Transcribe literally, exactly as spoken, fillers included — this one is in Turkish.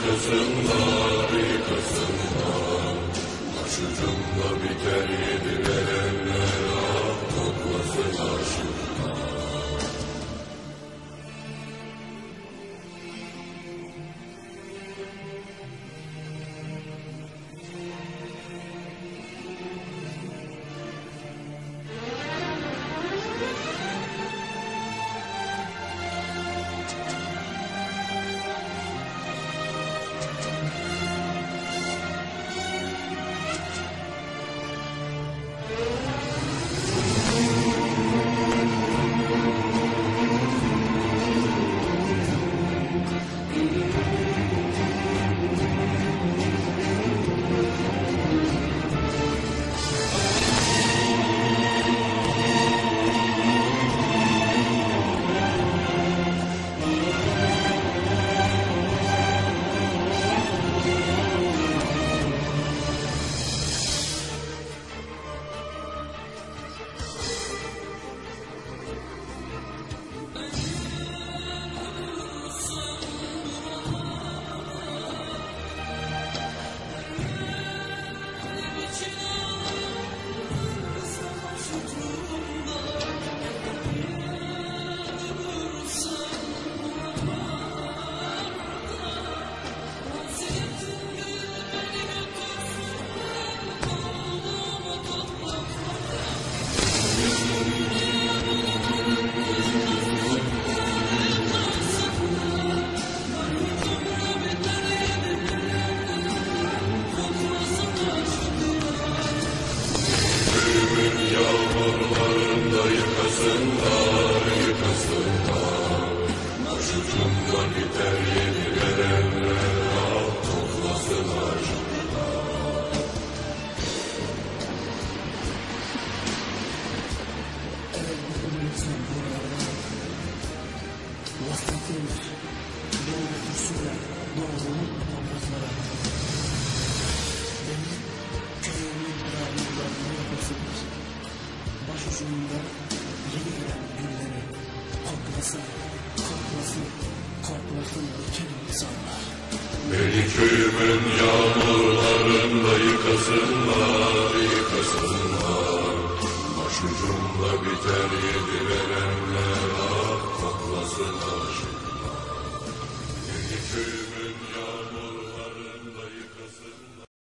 yıkasınlar, yıkasınlar. Başucumda biter yedirerenler, ah toplasınlar şuradan. Yağmurlarında yıkasınlar, yıkasınlar. Başucumda biter yedirerenler, ah toplasınlar şuradan. Evet, bu insan buralarda vasıflıymış. Doğru götürsünler, doğruluğun topraklara. Benim köyümün yağmurlarını yapasınlar. Başucumda yeni gelen gülleri koklasın, koklasın, koklasın bütün insanlar. Beni köyümün yağmurlarında yıkasınlar, yıkasınlar. Başucumda biter yedi